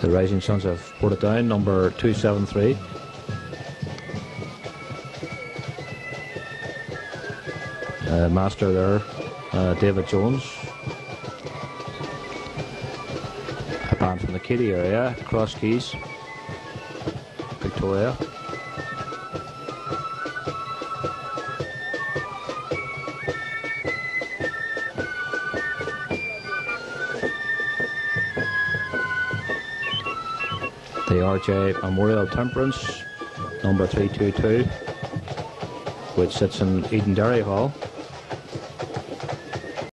The Rising Sons of Portadown, number 273. Master there, David Jones. A band from the Katy area, Crosskeys Victoria. The RJ Memorial Temperance, number 322, which sits in Edenderry Hall.